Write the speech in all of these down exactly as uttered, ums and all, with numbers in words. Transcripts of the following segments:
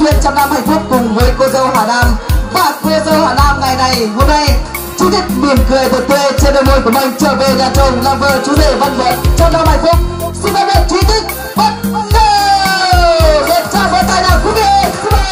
nguyện trăm năm hạnh phúc cùng với cô dâu Hà Nam. Và cô dâu Hà Nam ngày này hôm nay chú thích mỉm cười thật tươi trên đôi môi của mình, trở về nhà chồng làm vợ chú rể văn vợ trăm năm hạnh phúc. Xin phép được chú thích bắt đầu. Để chào với tài nào quý vị. Xin mời.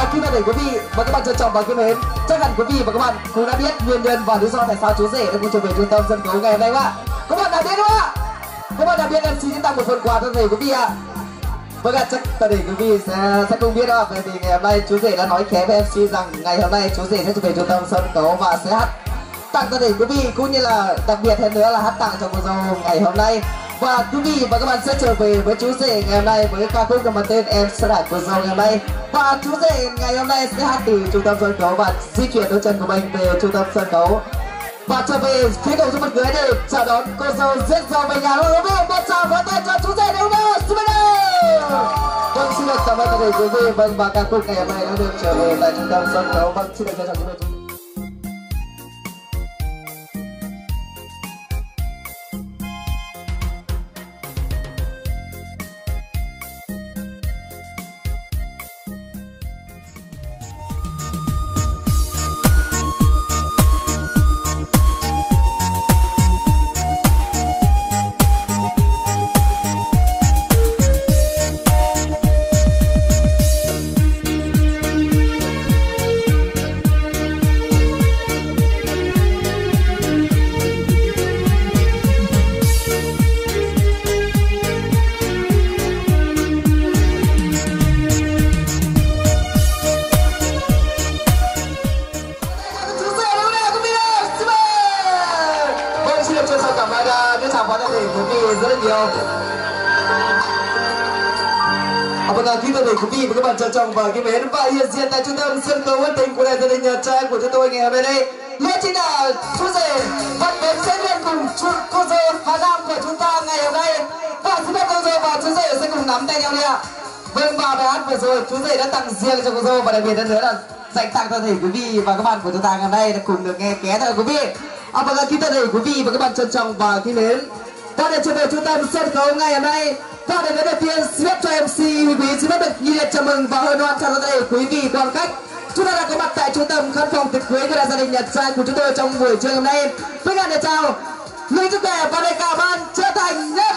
khi mà để quý vị và các bạn trân trọng và kính mến, chắc hẳn quý vị và các bạn cũng đã biết nguyên nhân và lý do tại sao chú rể đã cùng trở về trung tâm sân khấu ngày hôm nay ạ. Các bạn đã biết đúng không ạ? Các bạn đã biết em xin tặng một phần quà thân thể quý vị ạ. Vâng ạ, chắc tất quý vị sẽ sẽ không biết đâu, bởi vì ngày hôm nay chú rể đã nói khéo với em xê rằng ngày hôm nay chú rể sẽ trở về trung tâm sân khấu và sẽ hát tặng tất quý vị, cũng như là đặc biệt hơn nữa là hát tặng cho cô dâu ngày hôm nay. Và quý vị và các bạn sẽ trở về với chú rể ngày hôm nay với ca khúc có mang tên Em Sẽ Đạp Cô Dâu ngày hôm nay. Và chú rể ngày hôm nay sẽ hát từ trung tâm sân khấu và di chuyển đôi chân của mình về trung tâm sân khấu và trở về phía cầu dung mặt cưới để chào đón cô dâu rước dâu về nhà. Quý vị một tràng pháo tay cho chú rể đúng không? Xin mời. Vâng, xin được cảm ơn tất cả quý vị. Vâng, và ca khúc ngày hôm nay đã được trở về tại trung tâm sân khấu. Vâng, xin được trân trọng kính mời. Kính thưa quý vị và các bạn trân trọng và kính mến, và hiện diện tại trung tâm sân khấu ân tình của đại gia đình nhà trai của chúng tôi ngày hôm nay đây, đó chính là chú rể Văn Bến sẽ lên cùng chú cô dâu Hà Nam của chúng ta ngày hôm nay. Và xin phép cô dâu và chú rể sẽ cùng nắm tay nhau đi ạ. Vâng, và bài hát vừa rồi chú rể đã tặng riêng cho cô dâu và đặc biệt hơn nữa là dành tặng toàn thể quý vị và các bạn của chúng ta ngày hôm nay đã cùng được nghe ké thôi quý vị. À, và kính thưa quý vị và các bạn trân trọng và kính mến, ta đã trở về trung tâm sân khấu ngày hôm nay. Và để đầu tiên xin phép cho em xê quý quý xin phép được nhiệt liệt chào mừng và hân hoan chào đón quý vị quan khách. Chúng ta đã có mặt tại trung tâm khán phòng tiệc cưới của đại gia đình nhà trai của chúng tôi trong buổi trưa hôm nay. Với ngàn để chào người chúc mẹ và để cả ban trở thành nhất.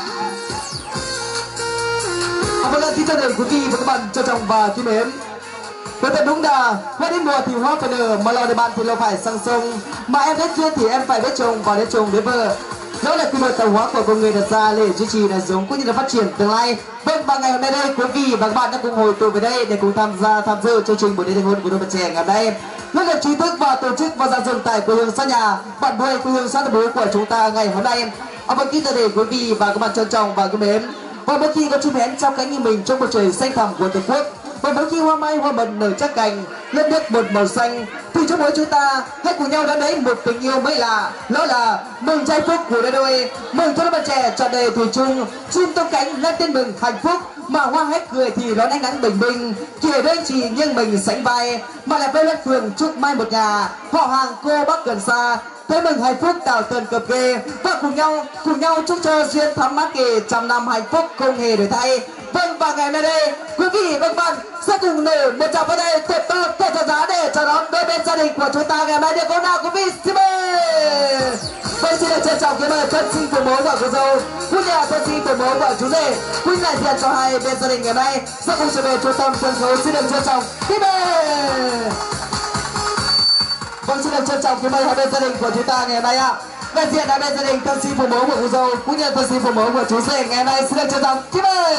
Một lần xin chào đón quý vị và các bạn trân trọng và kính mến. Với thật đúng là hoa đến mùa thì hoa phải nở, mà lo để bạn thì lo phải sang sông, mà em đến duyên thì em phải biết chồng và đến chồng đến vợ. Đó là quy mô tàu hóa của con người đặt ra để duy trì đời sống cũng như là phát triển tương lai. Vâng, và ngày hôm nay đây quý vị và các bạn đã cùng hồi tụ về đây để cùng tham gia tham dự chương trình buổi lễ thành hôn của đôi bạn trẻ ngày hôm nay. Nó được chính thức và tổ chức và dàn dựng tại quê hương xa nhà, bạn buổi quê hương xã bố của chúng ta ngày hôm nay. À, vâng, kính thưa quý vị và các bạn trân trọng và kính mến. Và mỗi khi có chim én trong cánh như mình trong bầu trời xanh thẳm của tổ quốc, và mỗi khi hoa mai hoa mận nở chắc cành lên nước một màu xanh, thì trong mỗi chúng ta hãy cùng nhau đón lấy một tình yêu mới lạ, đó là mừng giây phút của đôi đôi, mừng cho đôi bạn trẻ trọn đời thủy chung, chim tung cánh lên tin mừng hạnh phúc, mà hoa hết cười thì đón ánh nắng bình minh, kìa đây chỉ nghiêng mình sánh vai, mà lại với lên phường chúc mai một nhà, họ hàng cô bác gần xa, thấy mừng hạnh phúc tào tần cập kê, và cùng nhau cùng nhau chúc cho duyên thắm mát kề trăm năm hạnh phúc không hề đổi thay. Vâng, và ngày nay đây quý vị và các bạn sẽ cùng nở một tràng pháo tay thật to thật thật giá để chào đón đôi bên gia đình của chúng ta ngày hôm nay. Được không nào quý vị? Xin mời. Vâng, xin được trân trọng kính mời thân sinh của bố và cô dâu, cũng như là thân sinh của bố và chú rể, cũng đại diện cho hai bên gia đình ngày hôm nay sẽ cùng trở về trung tâm sân khấu. Xin được trân trọng kính mời. Vâng, xin được trân trọng kính mời hai bên gia đình của chúng ta ngày hôm nay ạ. Đại diện hai bên gia đình thân sinh của bố của cô dâu, cũng như là thân sinh của bố của chú rể ngày hôm nay xin được trân trọng kính mời.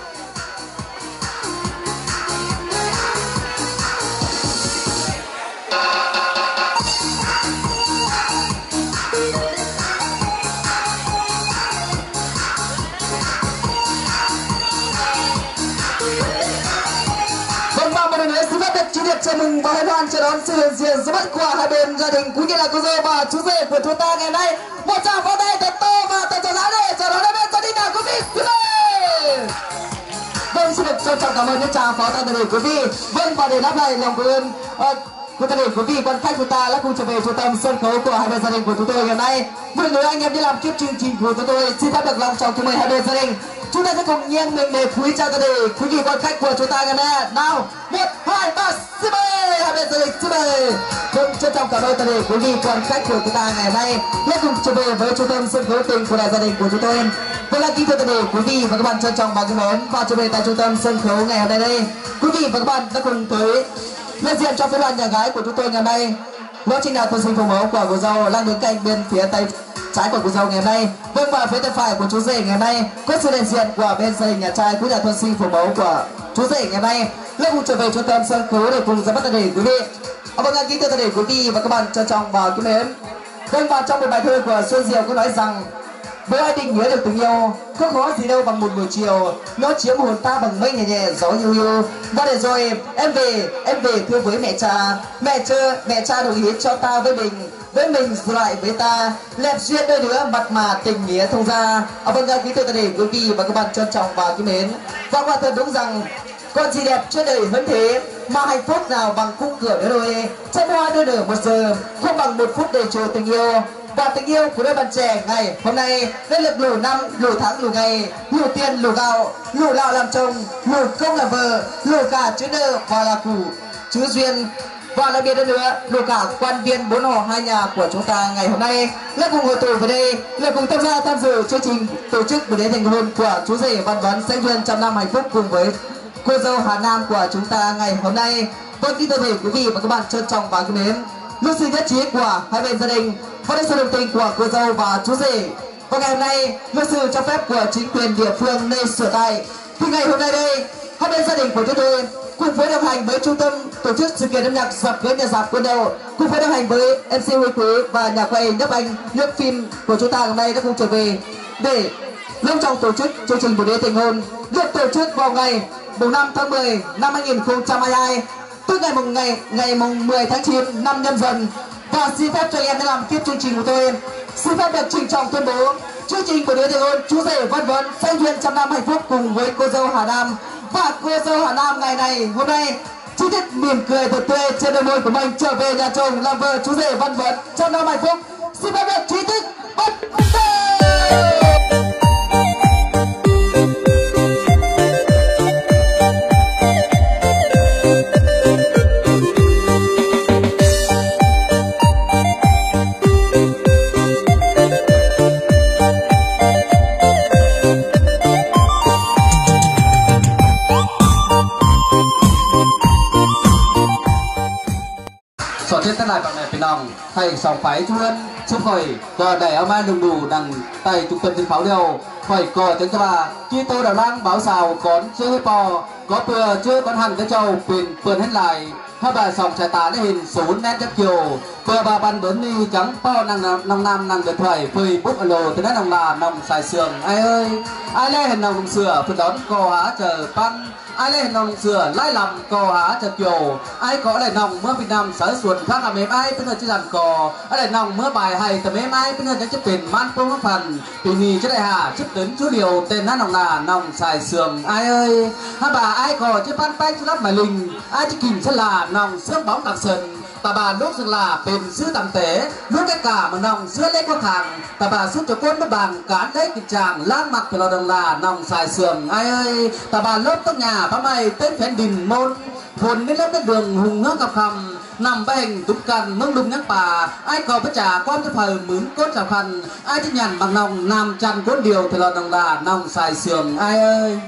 Chào mừng và hân hoan chào đón sự hiện diện dưới mắt của hai bên gia đình cũng như là cô dâu và chú rể của chúng ta ngày hôm nay. Một tràng pháo tay thật to và thật to giá để chào đón hai bên gia đình nào quý vị. Xin mời. Vâng, xin được trân trọng cảm ơn những tràng pháo tay từ quý vị. Vâng, và để đáp lại lòng biết ơn của tất cả quý vị quan khách chúng ta đã cùng trở về trung tâm sân khấu của hai bên gia đình của chúng tôi ngày hôm nay. Một người anh em đi làm kiếp chương trình của chúng tôi xin phép được lòng chào kính mời hai bên gia đình. Chúng ta sẽ cùng nghiêng mình để quý chào tất cả quý vị quan khách của chúng ta ngày hôm nay. Nào, một, hai, ba, xin mời hai bên gia đình, xin mời. Vâng, trân trọng cảm ơn tất cả quý vị quan khách của chúng ta ngày hôm nay đã cùng trở về với trung tâm sân khấu tình của đại gia đình của chúng tôi. Vâng, là kính thưa tất cả quý vị và các bạn trân trọng và kính mến và trở về tại trung tâm sân khấu ngày hôm nay đây. Quý vị và các bạn đã cùng tới đại diện cho phái đoàn nhà gái của chúng tôi ngày hôm nay đó chính là thân sinh phụ mẫu của cô dâu đang đứng cạnh bên phía tay trái của cô dâu ngày hôm nay. Vâng, và phía tay phải của chú rể ngày hôm nay có sự đại diện của bên gia đình nhà trai cũng là thân sinh phụ mẫu của chú rể ngày hôm nay. Lớp cùng trở về trung tâm sân khấu để cùng ra mắt toàn thể quý vị. À, vâng, kính thưa toàn thể quý vị và các bạn trân trọng và kính mến. Vâng, và trong một bài thơ của Xuân Diệu có nói rằng với ai định nghĩa được tình yêu không khó gì đâu bằng một buổi chiều, nó chiếm hồn ta bằng mây nhẹ nhẹ gió hiu hiu. Và để rồi em về em về thưa với mẹ cha, mẹ chưa mẹ cha đồng ý cho ta với mình, với mình rồi lại với ta, lẹp duyên đôi đứa mặt mà tình nghĩa thông ra. À, vâng, kính thưa toàn thể quý vị và các bạn trân trọng và kính mến. Và quả thật đúng rằng còn gì đẹp trên đời hơn thế, mà hạnh phúc nào bằng khung cửa đôi đôi, trăm hoa đôi nở một giờ, không bằng một phút để chờ tình yêu. Và tình yêu của đôi bạn trẻ ngày hôm nay đã lực lù năm, lù tháng, lù ngày, lù tiền, lù gạo, lù lạo làm chồng, lù công làm vợ, lù cả chữ nợ và là củ chữ duyên. Và đặc biệt hơn nữa, lù cả quan viên bốn họ hai nhà của chúng ta ngày hôm nay là cùng hội tụ về đây, là cùng tham gia tham dự chương trình tổ chức buổi lễ thành hôn của chú rể Văn Vấn sẽ duyên trăm năm hạnh phúc cùng với cô dâu Hà Nam của chúng ta ngày hôm nay. Vâng, kính thưa quý vị và các bạn trân trọng và kính mến, luôn sự nhất trí của hai bên gia đình và sự đồng tình của cô dâu và chú rể. Và ngày hôm nay, với sự cho phép của chính quyền địa phương nơi sở tại, thì ngày hôm nay đây, hai bên gia đình của chúng tôi cùng với đồng hành với trung tâm tổ chức sự kiện âm nhạc Dạp Cưới Nhà Dạp Quân Đầu, cùng với đồng hành với em xê Huy Quý và nhà quay nhấp ảnh nước phim của chúng ta hôm nay đã cùng trở về để long trọng tổ chức chương trình buổi lễ thành hôn được tổ chức vào ngày mùng năm tháng mười năm hai nghìn không trăm hai mươi hai, tức ngày mùng ngày ngày mùng mười tháng chín năm Nhâm Dần. Và xin phép cho em đã làm tiếp chương trình của tôi, xin phép được trịnh trọng tuyên bố chương trình của đứa thành hôn chú rể Văn Vấn sẽ duyên trăm năm hạnh phúc cùng với cô dâu Hà Nam. Và cô dâu Hà Nam ngày này hôm nay chính thức mỉm cười thật tươi trên đôi môi của mình trở về nhà chồng làm vợ chú rể Văn Vấn trăm năm hạnh phúc. Xin phép được chính thức bắt tay. Lại bằng này phải nòng thầy sòng phái chú ân xúc khỏi cờ đẩy áo ma đùng đủ đằng tay trung tâm trên pháo đều khỏi cờ tiếng cho bà chi tô đào lang báo xào con chưa hơi bò có bừa chưa con hẳn cái trâu quyền quyền hết lại hai bà sòng trái tá để hình xuống nét chất chiều bừa bà bàn bớn đi trắng bao năng nòng nam năng được thời phơi bút lồ từ đó nòng là nòng xài sườn ai ơi ai lê hình nòng sửa phần đón cô há chờ pan ai lên nòng sửa lai làm cò há chật kiều ai có lại nòng mưa Việt Nam sở xuân khác là mềm ai bên chỉ làm cò ai lại nòng mưa bài hay tầm mềm ai bên người chấp tiền man phương phần tùy nhì cho đại hà chấp đến chú điều tên nó nòng là nòng xài sườn ai ơi hai bà ai có chứ pan bay chú lắp mà linh ai chỉ kìm sẽ là nòng xương bóng đặc sần tà bà lúc dừng là bền sứ tầm tế lúc cái cả mà nòng sữa lấy qua hàng tà bà suốt cho quân bất bằng cán đấy kịp chàng lan mặt phải lo đồng là nòng xài sườn ai ơi tà bà lớp tóc nhà ba mày tên phèn đình môn hồn đến lớp cái đường hùng ngỡ gặp khầm nằm ba hình tụt cần nông đùng nhắc bà ai có bất trả quan cho phờ mướn cốt chào khăn ai chấp nhận bằng nòng nằm chăn cốt điều thì lo đồng là nòng xài sườn ai ơi.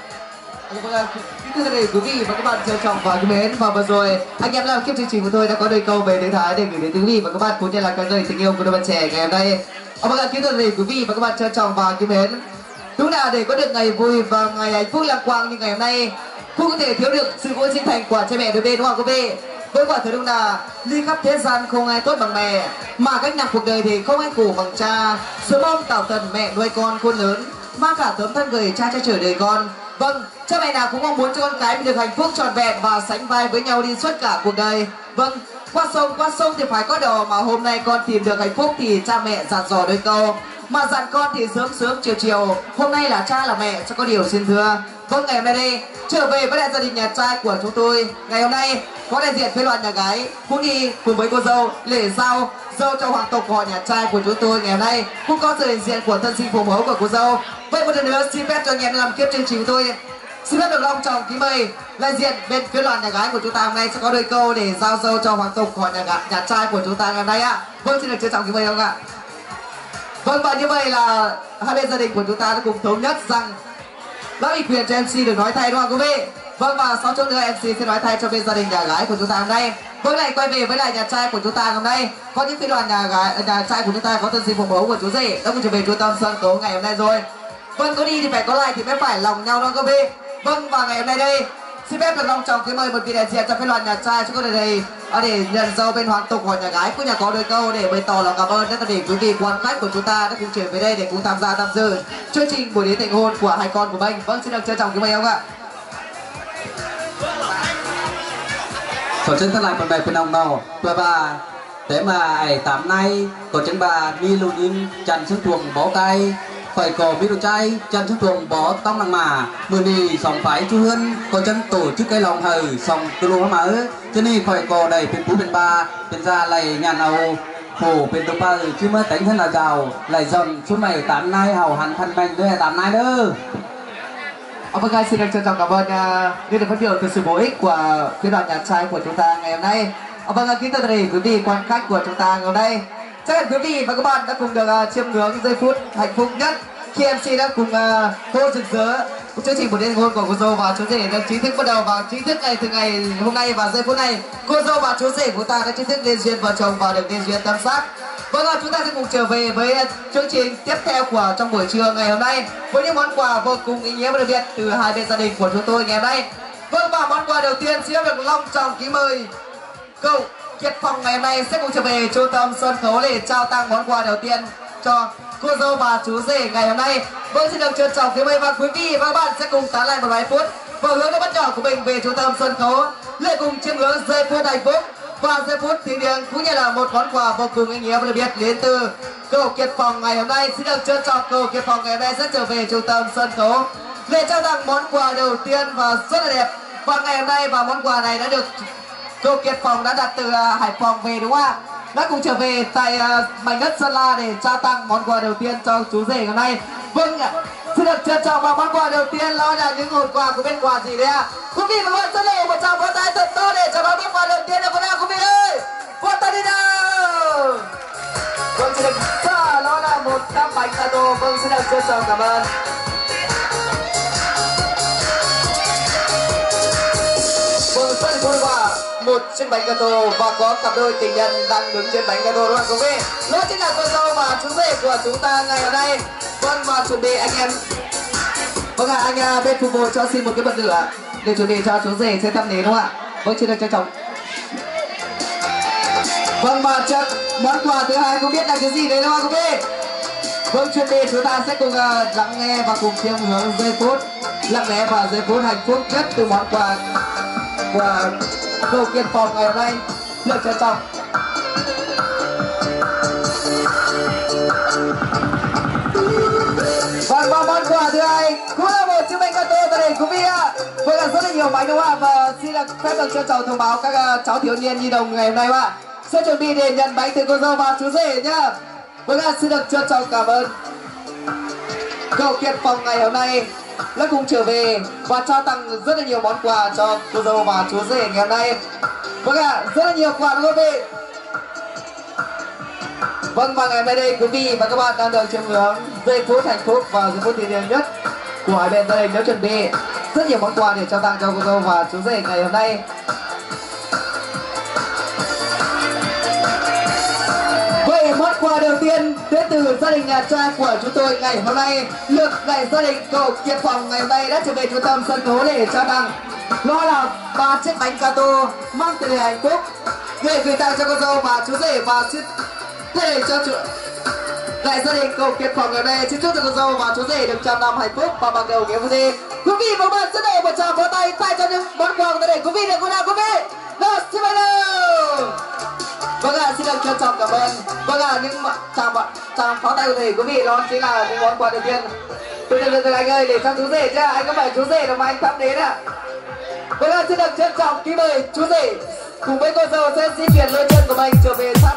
Thưa quý vị và các bạn trân trọng và kính mến, và vừa rồi anh em làm kiếp chương trình của tôi đã có đôi câu về tiếng Thái để gửi đến quý vị và các bạn cũng như là cái lời tình yêu của đôi bạn trẻ ngày hôm nay. Và vâng, kính thưa quý vị và các bạn trân trọng và kính mến, đúng là để có được ngày vui và ngày hạnh phúc lạc quang như ngày hôm nay không có thể thiếu được sự vui sinh thành của cha mẹ đôi bên, đúng không quý vị? Với quả thật đúng là ly khắp thế gian không ai tốt bằng mẹ, mà cách nhạc cuộc đời thì không ai khổ bằng cha. Sớm mong tạo tần mẹ nuôi con khôn lớn, mang cả tấm thân gầy cha che chở đời con. Vâng, cha mẹ nào cũng mong muốn cho con cái mình được hạnh phúc trọn vẹn và sánh vai với nhau đi suốt cả cuộc đời. Vâng, qua sông qua sông thì phải có đò, mà hôm nay con tìm được hạnh phúc thì cha mẹ dặn dò đôi câu, mà dặn con thì sớm sớm chiều chiều. Hôm nay là cha là mẹ sẽ có điều xin thưa. Vâng, ngày hôm nay đây trở về với đại gia đình nhà trai của chúng tôi, ngày hôm nay có đại diện phái đoàn nhà gái cũng đi cùng với cô dâu lễ giao dâu cho hoàng tộc họ nhà trai của chúng tôi. Ngày hôm nay cũng có sự hiện diện của thân sinh phụ mẫu của cô dâu. Vậy một lần nữa xin phép cho anh em làm kiếp chương trình của tôi, xin phép được long trọng kính mời đại diện bên phía đoàn nhà gái của chúng ta hôm nay sẽ có đôi câu để giao dâu cho hoàng tộc họ nhà nhà trai của chúng ta ngày hôm nay ạ. Vâng, xin được trân trọng kính mời ông ạ. Vâng, và như vậy là hai bên gia đình của chúng ta đã cùng thống nhất rằng đã ủy quyền cho em xê được nói thay, đúng không quý vị? Vâng, và sau chút nữa em xê sẽ nói thay cho bên gia đình nhà gái của chúng ta hôm nay. Vâng, lại quay về với lại nhà trai của chúng ta hôm nay. Có những phi đoàn nhà gái nhà trai của chúng ta có thân xin phục bố của chú rể đã cùng trở về trung tâm sân khấu ngày hôm nay rồi. Vâng, có đi thì phải có lại thì mới phải lòng nhau đó các vị. Vâng, và ngày hôm nay đây xin phép được long trọng kính mời một vị đại diện cho phi đoàn nhà trai chúng tôi đây để nhận dâu bên hoàng tục của nhà gái cũng nhà có đôi câu để bày tỏ lòng cảm ơn tất cả quý vị quan khách của chúng ta đã cùng chuyển về đây để cùng tham gia tham dự chương trình buổi lễ thành hôn của hai con của mình. Vâng, xin được trân trọng kính mời ông ạ. Khổ chân thân lại phần bè phần ông nào và bà thế mà ai tám nay có chân bà mi lưu im chăn xuống chuồng bó cay phải có mi đồ chay chăn xuống chuồng bó tông năng mà mưa đi sòng phái chú hân có chân tổ chức cái lòng hời sòng từ lúa mà ớ cho nên phải có đầyเป็นphúเป็นbaเป็นra lại nhà nào phổเป็นตัวba chứ mới tính thân là giàu lại dần số này tám nay hầu hẳn thân mình đây là tám nay đó. Ông vâng, xin được trân trọng cảm ơn uh, những phát biểu từ sự bổ ích của phía đoàn nhà trai của chúng ta ngày hôm nay. Ông vâng, kính thưa quý vị quan khách của chúng ta ngày hôm nay, chắc hẳn quý vị và các bạn đã cùng được uh, chiêm ngưỡng giây phút hạnh phúc nhất khi em xê đã cùng uh, tô rực rỡ chương trình buổi đêm hôn của cô dâu và chú rể đã chính thức bắt đầu vào chính thức ngày từ ngày hôm nay và giây phút này cô dâu và chú rể của ta đã chính thức liên duyên vợ chồng và được liên duyên tam giác. Vâng, chúng ta sẽ cùng trở về với chương trình tiếp theo của trong buổi trưa ngày hôm nay với những món quà vô cùng ý nghĩa và đặc biệt từ hai bên gia đình của chúng tôi ngày hôm nay. Vâng, và món quà đầu tiên xin được long trọng kính mời cậu Kiệt Phong ngày hôm nay sẽ cùng trở về trung tâm sân khấu để trao tặng món quà đầu tiên cho cô dâu và chú rể ngày hôm nay. Vâng, xin được trân trọng kính mời và quý vị và các bạn sẽ cùng tán lại một vài phút và hướng các bạn nhỏ của mình về trung tâm sân khấu để cùng chiêm ngưỡng giây phút hạnh phúc và giây phút thiêng liêng cũng như là một món quà vô cùng ý nghĩa và đặc biệt đến từ cậu Kiệt Phong ngày hôm nay. Xin được trân trọng cậu Kiệt Phong ngày hôm nay sẽ trở về trung tâm sân khấu để trao tặng món quà đầu tiên và rất là đẹp. Và ngày hôm nay và món quà này đã được cậu Kiệt Phong đã đặt từ uh, Hải Phòng về đúng không ạ? Đã cùng trở về tại uh, mảnh đất Sơn La để trao tặng món quà đầu tiên cho chú rể ngày nay. Vâng ạ. Xin được trân trọng và món quà đầu tiên đó là những hộp quà của bên quà gì đấy ạ? Quý vị và các bạn rất là một tràng pháo tay thật to để chào đón món quà đầu tiên là của nào quý vị ơi? Vỗ tay đi nào! Vâng, xin được à, đó là một tấm bánh gato. Vâng, xin được trân trọng cảm ơn. Vâng, rất là vui và một chiếc bánh gato và có cặp đôi tình nhân đang đứng trên bánh gato đúng không quý vị? Đó chính là cô dâu và chú rể của chúng ta ngày hôm nay. Vâng, và chuẩn bị anh em. Vâng ạ, à, anh bên phục vụ cho xin một cái bật lửa để chuẩn bị cho chú rể sẽ thăm nến đúng không ạ? Vâng, xin được trân trọng. Vâng, và chắc món quà thứ hai không biết là cái gì đấy đúng không quý vị? Vâng, chuẩn bị chúng ta sẽ cùng uh, lắng nghe và cùng chiêm ngưỡng giây phút lặng lẽ và giây phút hạnh phúc nhất từ món quà của cậu Kiệt Phong ngày hôm nay. Được trân trọng. Và và món quà thứ hai cũng là một chiếc bánh gato tại đây quý vị ạ. Vâng, là rất là nhiều bánh đúng không ạ? Và xin được phép được trân trọng thông báo các uh, cháu thiếu niên nhi đồng ngày hôm nay ạ sẽ chuẩn bị để nhận bánh từ cô dâu và chú rể nhá. Vâng ạ, xin được trân trọng cảm ơn cậu Kiệt Phong ngày hôm nay đã cùng trở về và trao tặng rất là nhiều món quà cho cô dâu và chú rể ngày hôm nay. Vâng ạ, rất là nhiều quà đúng không quý vị? Vâng, và ngày hôm nay đây quý vị và các bạn đang được chiêm ngưỡng giây phút hạnh phúc và giây phút thiêng liêng nhất của hai bên gia đình đã chuẩn bị rất nhiều món quà để trao tặng cho cô dâu và chú rể ngày hôm nay. Vậy món quà đầu tiên đến từ gia đình nhà trai của chúng tôi ngày hôm nay được đại gia đình cậu Kiệt Phong ngày hôm nay đã trở về trung tâm sân khấu để trao tặng. Đó là ba chiếc bánh gato mang từ hạnh phúc để gửi tặng cho cô dâu và chú rể và xin để cho chú đại gia đình cậu Kiệt Phong ngày hôm nay xin chúc cho cô dâu và chú rể được trăm năm hạnh phúc và bằng đầu nghĩa vui đi. Quý vị và các bạn rất là một tràng vỗ tay tay cho những món quà của để quý vị được cô nào quý vị. Nào, xin mời nào. Vâng ạ, xin được trân trọng cảm ơn. Vâng ạ, những chàng chàng pháo tay của thầy quý vị đó chính là những món quà đầu tiên. Tôi được được anh ơi để cho chú rể chứ anh có phải chú rể đâu mà anh thắp đến ạ. Vâng ạ, xin được trân trọng kính mời chú rể cùng với cô dâu sẽ di chuyển lôi chân của mình trở về thắp.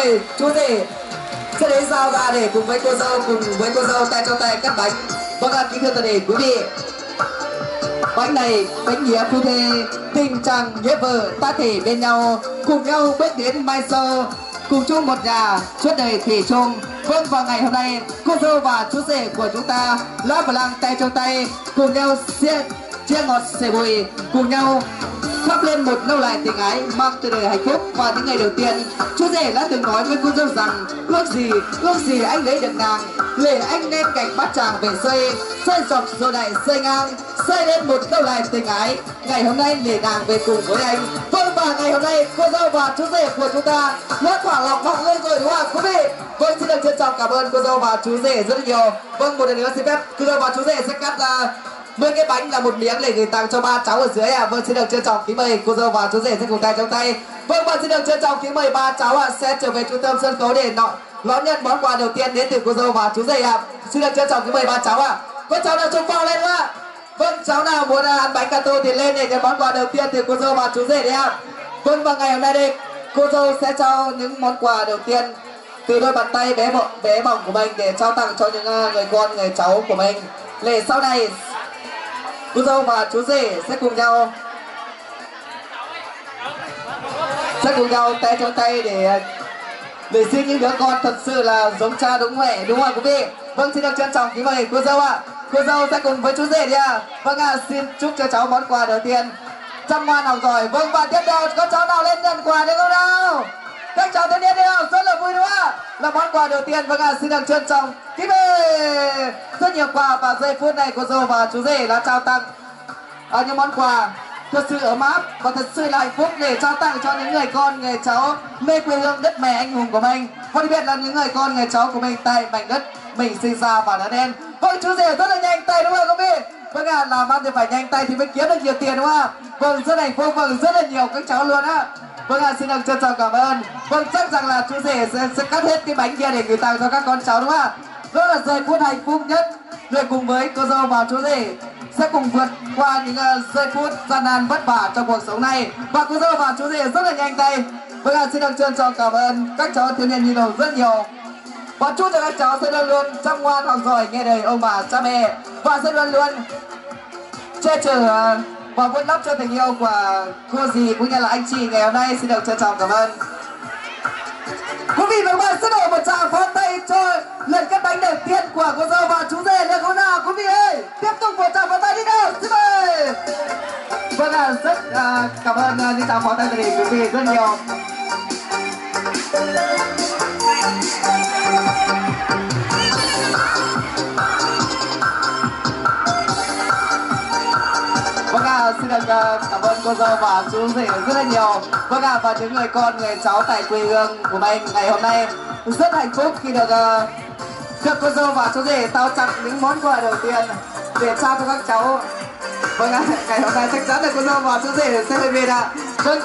mời chú rể sẽ đến giao ra để cùng với cô dâu cùng với cô dâu tay trong tay cắt bánh. Vâng ạ, kính thưa toàn thể quý vị, bánh này bánh nghĩa phu thê tình chàng nghĩa vợ ta thể bên nhau cùng nhau bước đến mai sau cùng chung một nhà suốt đời thủy chung. Vâng, vào ngày hôm nay cô dâu và chú rể của chúng ta lá và lang tay trong tay cùng nhau chia chia ngọt sẻ bùi, cùng nhau thắp lên một lâu lại tình ái mang từ đời hạnh phúc. Và những ngày đầu tiên chú rể đã từng nói với cô dâu rằng ước gì ước gì anh lấy được nàng để anh nên cạnh bát tràng về xây xây dọc rồi lại xây ngang xây lên một lâu lại tình ái. Ngày hôm nay để nàng về cùng với anh. Vâng, và ngày hôm nay cô dâu và chú rể của chúng ta đã thỏa lòng mong lên rồi đúng không ạ quý vị? Vâng, xin được trân trọng cảm ơn cô dâu và chú rể rất nhiều. Vâng, một lần nữa xin phép cô dâu và chú rể sẽ cắt ra mười cái bánh là một miếng để gửi tặng cho ba cháu ở dưới ạ. À. Vâng, xin được trân trọng kính mời cô dâu và chú rể sẽ cùng tay trong tay. Vâng, và xin được trân trọng kính mời ba cháu ạ à, sẽ trở về trung tâm sân khấu để nọ đón nhận món quà đầu tiên đến từ cô dâu và chú rể ạ. À. Xin được trân trọng kính mời ba cháu ạ. À. Có cháu nào trông phong lên không ạ? Vâng, cháu nào muốn ăn bánh gato thì lên để nhận món quà đầu tiên từ cô dâu và chú rể đấy ạ. À. Vâng, và ngày hôm nay đây cô dâu sẽ trao những món quà đầu tiên từ đôi bàn tay bé bỏng bé bỏng của mình để trao tặng cho những người con người cháu của mình. Để sau này cô dâu và chú rể sẽ cùng nhau sẽ cùng nhau tay trong tay để để xin những đứa con thật sự là giống cha đúng mẹ đúng không quý vị? Vâng, xin được trân trọng kính mời cô dâu ạ. À. Cô dâu sẽ cùng với chú rể đi ạ. À. Vâng ạ, à, xin chúc cho cháu món quà đầu tiên chăm ngoan học giỏi. Vâng, và tiếp theo có cháu nào lên nhận quà được không nào? Các cháu thanh niên đi nào, rất là vui đúng không ạ? Là món quà đầu tiên. Vâng ạ, à, xin được trân trọng kính mời. Rất nhiều quà và giây phút này cô dâu và chú rể đã trao tặng à, những món quà thật sự ấm áp và thật sự là hạnh phúc để trao tặng cho những người con người cháu mê quê hương đất mẹ anh hùng của mình, và đặc biệt là những người con người cháu của mình tại mảnh đất mình sinh ra và lớn lên. Vâng, chú rể rất là nhanh tay đúng không quý vị? Vâng ạ, à, làm ăn thì phải nhanh tay thì mới kiếm được nhiều tiền đúng không ạ? Vâng, rất hạnh phúc, vâng, rất là nhiều các cháu luôn á. Vâng ạ, à, xin được trân trọng cảm ơn. Vâng, chắc rằng là chú rể sẽ, sẽ cắt hết cái bánh kia để gửi tặng cho các con cháu đúng không ạ? Đó là giây phút hạnh phúc nhất rồi cùng với cô dâu và chú rể sẽ cùng vượt qua những uh, giây phút gian nan vất vả trong cuộc sống này, và cô dâu và chú rể rất là nhanh tay. Vâng ạ, à, xin được trân trọng cảm ơn các cháu thiếu niên nhi đồng rất nhiều, và chúc cho các cháu sẽ luôn luôn chăm ngoan học giỏi nghe lời ông bà cha mẹ, và sẽ luôn luôn che chở uh, và vun đắp cho tình yêu của cô dì cũng như là anh chị ngày hôm nay. Xin được trân trọng cảm ơn quý vị và các bạn. Sẽ đổ một tràng pháo tay cho lần cắt bánh đầu tiên của cô dâu và chú rể được không nào quý vị ơi? Tiếp tục một tràng pháo tay đi nào, xin mời. Vâng ạ, à, rất uh, cảm ơn uh, những tràng pháo tay từ quý vị rất nhiều. Vâng ạ, à, xin được uh, cảm ơn cô dâu và chú rể rất là nhiều. Vâng ạ, à, và những người con người cháu tại quê hương của mình ngày hôm nay rất hạnh phúc khi được uh, được cô dâu và chú rể trao tặng những món quà đầu tiên để trao cho các cháu. Vâng ạ, à, ngày hôm nay chắc chắn là cô dâu và chú rể sẽ về về ạ. Vâng.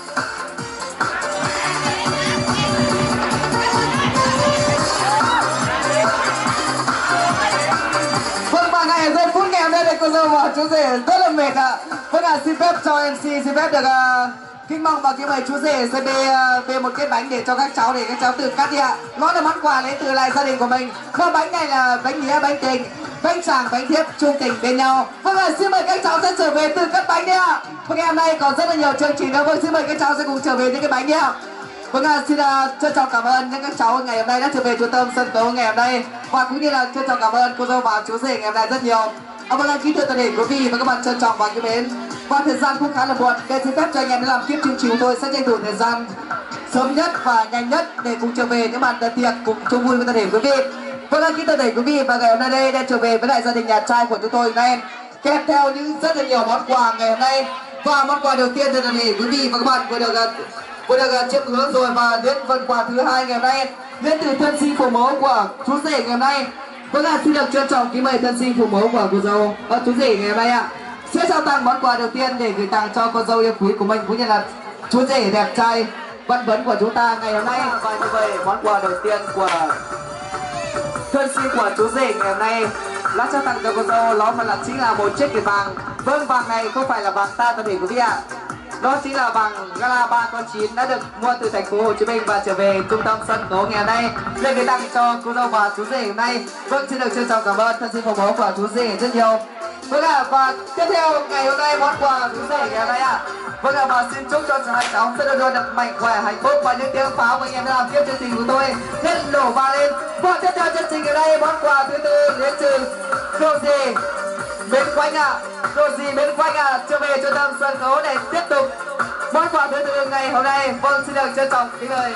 Vâng, và ngày giây phút ngày hôm nay thì cô dâu và chú rể rất là mệt ạ. À. Vâng ạ, à, xin phép cho em xê xin phép được uh, kính mong và kính mời chú rể sẽ bê uh, bê một cái bánh để cho các cháu để các cháu tự cắt đi ạ. À. Nó là món quà lấy từ lại gia đình của mình. Và bánh này là bánh nghĩa, bánh tình, bánh chàng, bánh thiếp chung tình bên nhau. Vâng ạ, à, xin mời các cháu sẽ trở về tự cắt bánh đi ạ. À. Vâng, ngày hôm nay còn rất là nhiều chương trình nữa. Vâng, xin mời các cháu sẽ cùng trở về những cái bánh đi ạ. À. Vâng ạ, à, xin uh, trân trọng cảm ơn những các cháu ngày hôm nay đã trở về trung tâm sân khấu ngày hôm nay, và cũng như là trân trọng cảm ơn cô dâu và chú rể ngày hôm nay rất nhiều. À, vâng ạ, kính thưa toàn thể quý vị và các bạn trân trọng và kính mến. Và thời gian cũng khá là muộn, để xin phép cho anh em làm kiếp chương trình tôi sẽ tranh thủ thời gian sớm nhất và nhanh nhất để cùng trở về những bàn tiệc cùng chung vui với toàn thể quý vị. Vâng ạ, kính thưa toàn thể quý vị, và ngày hôm nay đây đã trở về với lại gia đình nhà trai của chúng tôi ngày em kèm theo những rất là nhiều món quà ngày hôm nay. Và món quà đầu tiên thì toàn thể quý vị và các bạn vừa được vừa được chiêm ngưỡng rồi, và đến phần quà thứ hai ngày hôm nay đến từ thân sinh phụ mẫu của chú rể ngày hôm nay. Vâng ạ, xin được trân trọng kính mời thân sinh phụ mẫu của cô dâu và chú rể ngày hôm nay ạ sẽ trao tặng món quà đầu tiên để gửi tặng cho con dâu yêu quý của mình cũng như là chú rể đẹp trai văn vấn của chúng ta ngày hôm nay. Và như vậy món quà đầu tiên của thân sinh của chú rể ngày hôm nay đã trao tặng cho con dâu, nó mà là chính là một chiếc kiềng vàng. Vâng, vàng này không phải là vàng ta toàn thể quý vị ạ. Đó chính là bằng gala ba con chín đã được mua từ thành phố Hồ Chí Minh và trở về trung tâm sân khấu ngày hôm nay. Lên gửi tặng cho cô dâu và chú rể hôm nay. Vâng, xin được trân trọng cảm ơn thân xin phó bố của chú rể rất nhiều. Vâng ạ, à, và tiếp theo ngày hôm nay món quà chú rể ngày hôm nay ạ. À. Vâng ạ, à, và xin chúc cho hai cháu sẽ luôn luôn được mạnh khỏe, hạnh phúc và những tiếng pháo của anh em đã làm tiếp chương trình của tôi hết nổ vang lên. Và tiếp theo chương trình ngày nay món quà thứ tư đến từ cô dì Bến Quanh ạ. À. Cô dì Bến Quanh ạ, à, trở về trung tâm sân khấu để tiếp tục món quà thứ tư ngày hôm nay. Vâng, xin được trân trọng kính mời.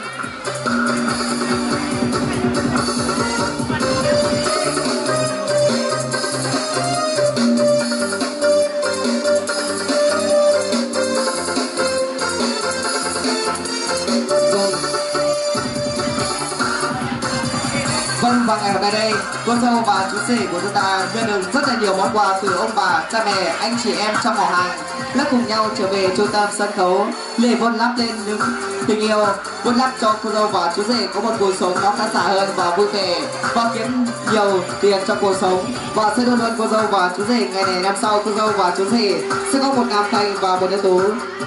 Vâng, và ngày hôm nay đây, cô dâu và chú rể của chúng ta nhận được rất là nhiều món quà từ ông bà, cha mẹ, anh chị em trong họ hàng đã cùng nhau trở về trung tâm sân khấu để vun đắp lên những tình yêu, vun đắp cho cô dâu và chú rể có một cuộc sống nó khán giả hơn và vui vẻ và kiếm nhiều tiền trong cuộc sống. Và sẽ luôn luôn cô dâu và chú rể ngày này năm sau cô dâu và chú rể sẽ có một nam thanh và một nữ tú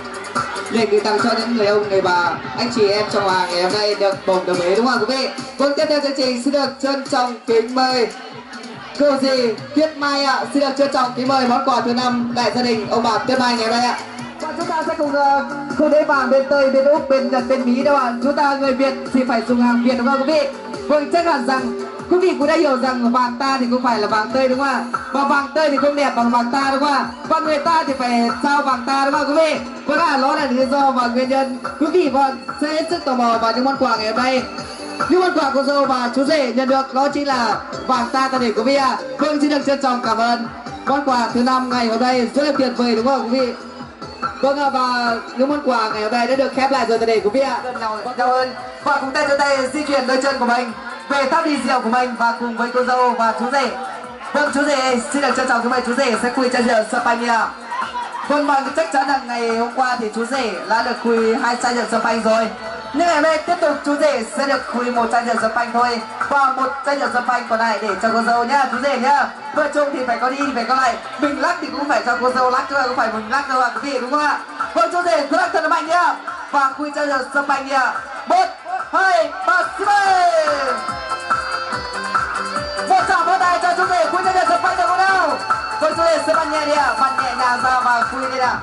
để gửi tặng cho những người ông, người bà, anh chị em trong hàng ngày hôm nay được bồng đồng ý, đúng không quý vị? Vâng, tiếp theo chương trình xin được trân trọng kính mời cô dì Tuyết Mai ạ. À. Xin được trân trọng kính mời món quà thứ năm đại gia đình ông bà Tuyết Mai ngày hôm nay ạ. À. Và chúng ta sẽ cùng uh, cùng đến vàng bên Tây, bên Úc, bên Nhật, bên Mỹ đâu ạ. À. Chúng ta người Việt thì phải dùng hàng Việt đúng không quý vị? Vâng, chắc hẳn rằng quý vị cũng đã hiểu rằng vàng ta thì không phải là vàng Tây đúng không ạ? Và vàng Tây thì không đẹp bằng vàng ta đúng không ạ? Và người ta thì phải sao vàng ta đúng không quý vị? Vâng ạ, đó là lý do và nguyên nhân quý vị vâng sẽ hết sức tò mò vào những món quà ngày hôm nay. Những món quà cô dâu và chú rể nhận được đó chính là vàng ta ta để quý vị ạ. À. Vâng, xin được trân trọng cảm ơn món quà thứ năm ngày hôm nay rất là tuyệt vời đúng không quý vị? Vâng ạ, và những món quà ngày hôm nay đã được khép lại rồi ta để quý vị ạ. Cảm ơn. Và cùng tay cho tay di chuyển đôi chân của mình về tháp đi rượu của mình và cùng với cô dâu và chú rể. Vâng, chú rể xin được trân trọng kính mời chú rể sẽ khui chai rượu champagne. Vâng, và chắc chắn là ngày hôm qua thì chú rể đã được khui hai chai rượu champagne rồi. Nhưng ngày hôm nay tiếp tục chú rể sẽ được khui một chai rượu champagne thôi và một chai rượu champagne còn lại để cho cô dâu nhá, chú rể nhá. Vợ chồng thì phải có đi thì phải có lại, mình lắc thì cũng phải cho cô dâu lắc chứ không phải mình lắc đâu ạ quý vị, đúng không ạ? Vâng, chú rể cứ lắc thật là mạnh nhá và khui chai rượu champagne nhá. Một, hai, ba, xin mời. Một tràng vỗ tay cho chú rể khui chai rượu champagne được không nào? Vâng, chú rể sẽ bắn nhẹ đi ạ, bắn nhẹ nhàng ra và khui đi ạ.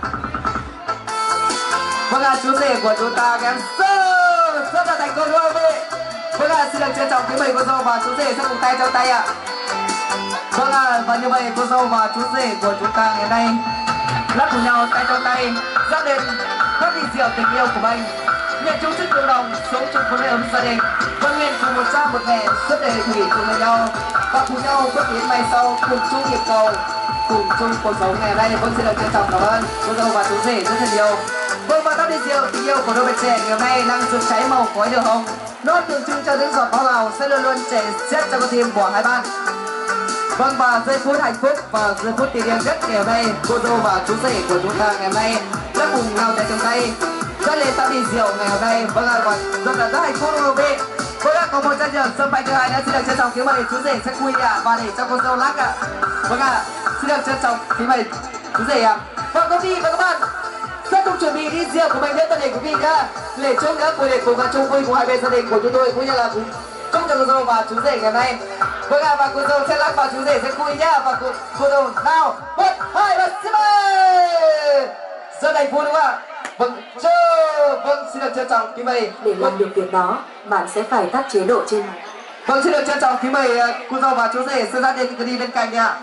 Vâng ạ, chú rể của chúng ta kém rất rất là thành công đúng không quý vị? Vâng ạ, xin được trân trọng kính mời cô dâu và chú rể sẽ cùng tay trong tay ạ. Vâng ạ, và như vậy cô dâu và chú rể của chúng ta ngày nay lắc cùng nhau tay trong tay dắt lên các ly rượu tình yêu của mình, nhận chung sức cộng đồng sống chung với ấm gia đình, vâng nguyện cùng một cha một mẹ suốt đời thủy cùng với nhau và cùng nhau bước đến mai sau cùng chung nhịp cầu cùng chung cuộc sống ngày nay. Vâng, xin được trân trọng cảm ơn cô dâu và chú rể rất là nhiều. Vâng, và tóc đi rượu tình yêu của đôi bạn trẻ ngày hôm nay đang rực cháy màu khói đường hồng, nó tượng trưng cho những giọt máu nào sẽ luôn luôn chảy xiết trong con tim của hai bạn. Vâng, và giây phút hạnh phúc và giây phút tình yêu nhất ngày hôm nay cô dâu và chú rể của chúng ta ngày hôm nay đã cùng nhau tay trong tay dắt lên tóc đi rượu ngày hôm nay. Vâng ạ, và rất là rất hạnh phúc đúng không quý vị? Vâng ạ, có một chai rượu champagne thứ hai nữa xin được trân trọng kính mời chú rể sẽ khui ạ và để cho cô dâu lắc ạ. Vâng ạ, xin được trân trọng kính mời chú rể ạ. Vâng, quý vị và các bạn sẽ cùng chuẩn bị đi rượu của mình đến gia đình quý vị nhá, để chung nữa cùng để cùng ăn chung vui của hai bên gia đình của chúng tôi cũng như là cùng chúc cho cô dâu và chú rể ngày hôm nay. Vâng ạ, và cô dâu sẽ lắc và chú rể sẽ khui nhá, và cô, cô dâu nào một hai ba xin mời. Rất hạnh phúc đúng không ạ? Vâng, chơ, vâng xin được trân trọng kính mời. Để làm được việc đó bạn sẽ phải tắt chế độ trên này. Vâng, xin được trân trọng kính mời cô dâu và chú rể sẽ ra đến đi bên cạnh ạ.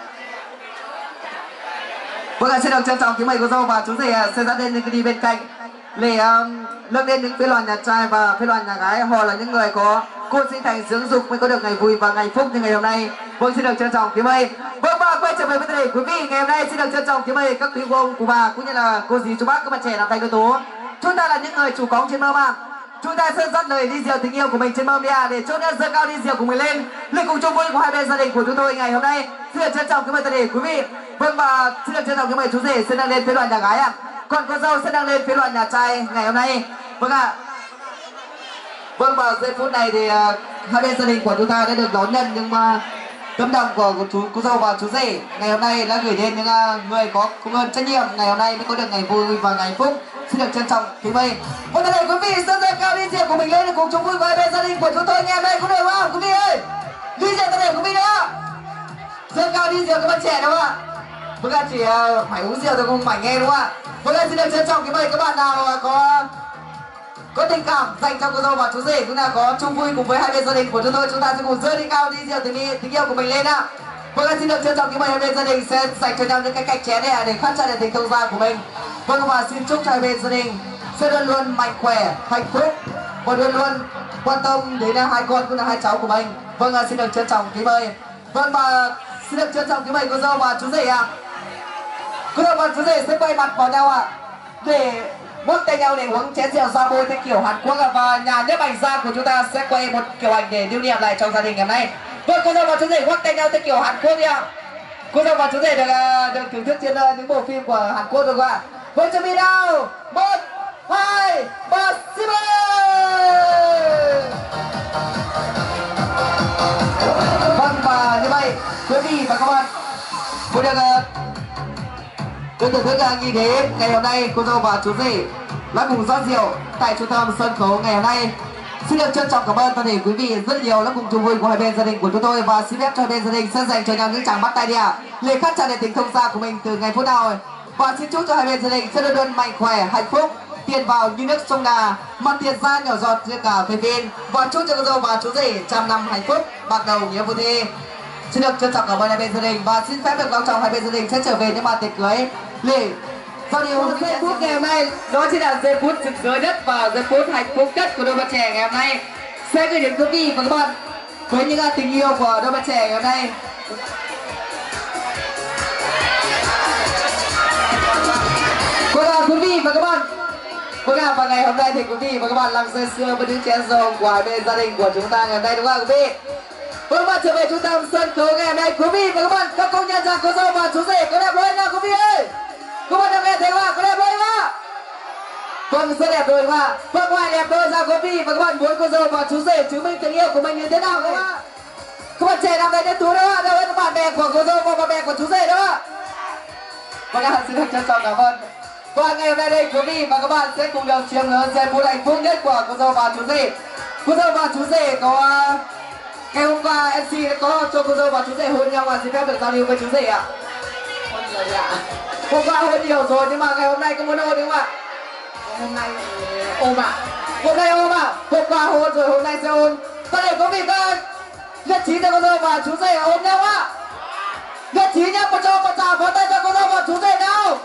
Vâng ạ, xin được trân trọng kính mời cô dâu và chú rể sẽ dẫn lên những đi bên cạnh để um, lưng lên những phế đoàn nhà trai và phế đoàn nhà gái, họ là những người có côn sinh thành dưỡng dục mới có được ngày vui và ngày phúc như ngày hôm nay. Vâng, xin được trân trọng kính mời. Vâng, và quay trở về với đây quý vị ngày hôm nay xin được trân trọng kính mời các quý ông cụ bà cũng như là cô dì chú bác các bạn trẻ làm thành đối tố. Chúng ta là những người chủ cống trên mâm ạ. Chúng ta sẽ dắt lời đi rượu tình yêu của mình trên mâm đi à, để chốt dơ cao đi rượu của mình lên lên cùng chung vui của hai bên gia đình của chúng tôi ngày hôm nay. Xin được trân trọng kính mời toàn thể quý vị. Vâng, và xin được trân trọng kính mời chú rể sẽ đang lên phế đoàn nhà gái ạ. Còn cô dâu sẽ đang lên phế đoàn nhà trai ngày hôm nay. Vâng ạ. Vâng, vào giây phút này thì uh, hai bên gia đình của chúng ta đã được đón nhận nhưng mà tấm lòng của chú cô dâu và chú rể ngày hôm nay đã gửi đến những uh, người có cùng ơn trách nhiệm ngày hôm nay mới có được ngày vui và ngày phúc. Xin được trân trọng kính mời một lần nữa quý vị sơn dơ cao đi rượu của mình lên để cùng chung vui với bên gia đình của chúng tôi nghe đây có được không quý vị ơi? Đi rượu ta để quý vị nữa. Dơ cao đi rượu các bạn trẻ đúng không ạ? Vâng ạ, chỉ uh, phải uống rượu thôi không phải nghe đúng không ạ? Vâng ạ, xin được trân trọng kính mời các bạn nào có có tình cảm dành cho cô dâu và chú rể cũng là có chung vui cùng với hai bên gia đình của chúng tôi, chúng ta sẽ cùng dơ đi cao đi rượu tình, tình yêu của mình lên ạ. Vâng ạ, xin được trân trọng kính mời hai bên gia đình sẽ dành cho nhau những cái cạch chén này để phát ra tình thông gia của mình. Vâng và xin chúc cho hai bên gia đình sẽ luôn luôn mạnh khỏe, hạnh phúc và luôn luôn quan tâm đến hai con cũng là hai cháu của mình. Vâng ạ, xin được trân trọng kính mời. Vâng và xin được trân trọng kính mời cô dâu và chú rể ạ. Cô dâu và chú rể sẽ quay mặt vào nhau ạ để bước tay nhau để uống chén rượu ra bôi theo kiểu Hàn Quốc ạ. Và nhà nhiếp ảnh gia của chúng ta sẽ quay một kiểu ảnh để lưu niệm lại trong gia đình ngày hôm nay. Vâng, cô dâu và chú rể quắc tay nhau theo kiểu Hàn Quốc đi ạ. Cô dâu và chú rể được được thưởng thức trên những bộ phim của Hàn Quốc được không ạ? Với chuẩn bị nào, một, hai, ba, xin mời. Vâng và như vậy quý vị và các bạn cũng được được thưởng thức nghi thế ngày hôm nay cô dâu và chú rể đã cùng rót rượu tại trung tâm sân khấu ngày hôm nay. Xin được trân trọng cảm ơn toàn thể quý vị rất nhiều đã cùng chung vui của hai bên gia đình của chúng tôi và xin phép cho hai bên gia đình sẽ dành cho nhau những tràng bắt tay đi ạ. Lời khát tràn đầy tình thông gia của mình từ ngày phút nào và xin chúc cho hai bên gia đình sẽ luôn luôn mạnh khỏe, hạnh phúc, tiền vào như nước sông Đà, mà tiền ra nhỏ giọt như cả phê viên và chúc cho cô dâu và chú rể trăm năm hạnh phúc, bạc đầu nghĩa vui thi. Xin được trân trọng cảm ơn hai bên gia đình và xin phép được long trọng hai bên gia đình sẽ trở về những màn tiệc cưới lễ giao lưu giây phút ngày hôm nay. Đó chính là giây phút rực rỡ nhất và giây phút hạnh phúc nhất của đôi bạn trẻ ngày hôm nay sẽ gửi đến quý vị và các bạn với những tình yêu của đôi bạn trẻ ngày hôm nay. Cô là quý vị và các bạn, cô là và ngày hôm nay thì quý vị và các bạn làm say sưa với những chén rượu của hai bên gia đình của chúng ta ngày hôm nay đúng không quý vị? Vâng, bạn trở về trung tâm sân khấu ngày hôm nay quý vị và các bạn các công nhân rằng cô dâu và chú rể có đẹp lên nào quý vị ơi? Các bạn đang nghe thấy không ạ? Có đẹp đôi không ạ? Vâng, rất đẹp đôi không ạ? Vâng, ngoài đẹp đôi ra quý vị và các bạn muốn cô dâu và chú rể chứng minh tình yêu của mình như thế nào không ạ? Các bạn trẻ nằm đây đến túi đó ạ, đâu là bạn bè của cô dâu và bạn bè của chú rể đó ạ. Vâng ạ, xin được trân trọng cảm ơn. Và ngày hôm nay đây quý vị và các bạn sẽ cùng được chiêm ngưỡng giây phút hạnh phúc nhất của cô dâu và chú rể. Cô dâu và chú rể có ngày hôm qua em xê đã có cho cô dâu và chú rể hôn nhau và xin phép được giao lưu với chú rể ạ. Hôn rồi ạ. Hôm qua hôn nhiều rồi nhưng mà ngày hôm nay có muốn hôn đúng không ạ? Hôm nay ôm ạ. Hôm nay ôm ạ. Hôm qua hôn rồi hôm nay sẽ hôn. Và để quý vị các nhất trí cho cô dâu và chú rể ôm nhau ạ. Nhất trí nhá, một cho một tràng pháo tay cho cô dâu và chú rể nào.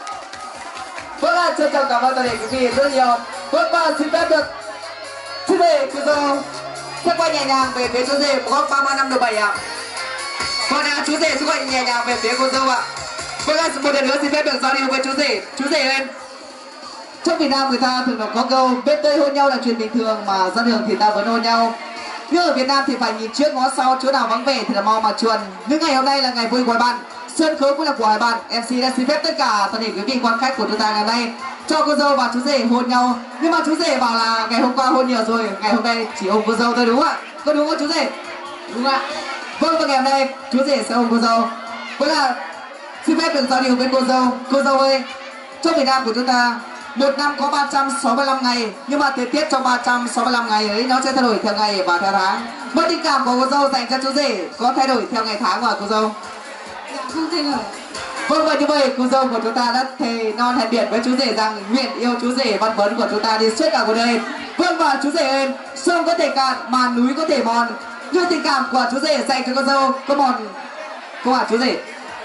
Vâng ạ, trân trọng cảm ơn toàn thể quý vị rất nhiều. Vâng và xin phép được chú rể cô dâu sẽ quay nhẹ nhàng về phía chú rể một góc ba mươi năm độ bảy ạ. Vâng ạ, chú rể sẽ quay nhẹ nhàng về phía cô dâu ạ. Vâng ạ, một lần nữa xin phép được giao lưu với chú rể. Chú rể lên. Trong Việt Nam người ta thường có câu bên Tây hôn nhau là chuyện bình thường mà ra đường thì ta vẫn hôn nhau. Nhưng ở Việt Nam thì phải nhìn trước ngó sau, chỗ nào vắng vẻ thì là mau mà chuồn. Nhưng ngày hôm nay là ngày vui của hai bạn, sân khấu cũng là của hai bạn. em xê đã xin phép tất cả toàn thể quý vị quan khách của chúng ta ngày hôm nay cho cô dâu và chú rể hôn nhau. Nhưng mà chú rể bảo là ngày hôm qua hôn nhiều rồi, ngày hôm nay chỉ ôm cô dâu thôi đúng không ạ? Có đúng không chú rể? Đúng ạ. Vâng, và ngày hôm nay chú rể sẽ ôm cô dâu. Vậy là xin phép được giao lưu với cô dâu. Cô dâu ơi, trong Việt Nam của chúng ta một năm có ba trăm sáu mươi lăm ngày, nhưng mà thời tiết trong ba trăm sáu mươi lăm ngày ấy nó sẽ thay đổi theo ngày và theo tháng. Một tình cảm của cô dâu dành cho chú rể có thay đổi theo ngày tháng và cô dâu? Dạ không thay đổi. Vâng, và như vậy cô dâu của chúng ta đã thề non hẹn biệt với chú rể rằng nguyện yêu chú rể văn vấn của chúng ta đi suốt cả cuộc đời. Vâng, và chú rể ơi, sông có thể cạn mà núi có thể mòn, nhưng tình cảm của chú rể dành cho cô dâu có mòn không ạ chú rể?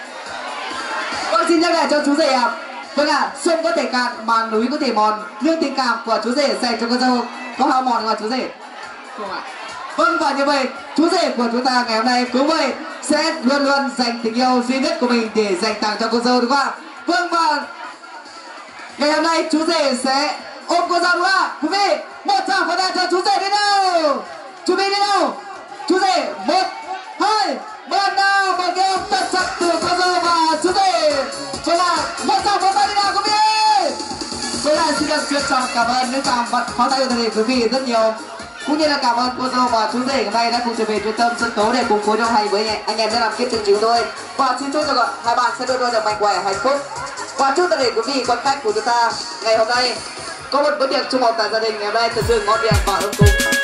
Vâng, xin nhắc lại cho chú rể ạ. À. Vâng ạ, à, sông có thể cạn mà núi có thể mòn, nhưng tình cảm của chú rể dành cho cô dâu có hao mòn không ạ chú rể? Không ạ. Vâng, và như vậy chú rể của chúng ta ngày hôm nay cũng vậy sẽ luôn luôn dành tình yêu duy nhất của mình để dành tặng cho cô dâu đúng không ạ? Vâng, và ngày hôm nay chú rể sẽ ôm cô dâu đúng không ạ? Quý vị, một tràng pháo tay cho chú rể đi nào. Chú Vy đi nào. Chú rể, một, hai, ba nào, và kêu thật chặt từ cô dâu và chú rể. Vậy là một tràng pháo tay đi nào quý vị. Vậy là xin được trân trọng cảm ơn những tràng pháo tay của quý vị rất nhiều. Cũng như là cảm ơn cô dâu và chú rể hôm nay đã cùng trở về trung tâm sân khấu để cùng phối đồng hành với anh em đã làm kiếp chương trình tôi. Và xin chúc cho gọi hai bạn sẽ đôi đôi được mạnh khỏe hạnh phúc. Và chúc tất cả quý vị quan khách của chúng ta ngày hôm nay có một bữa tiệc chung họp tại gia đình ngày hôm nay thật sự ngon miệng và ấm cúng.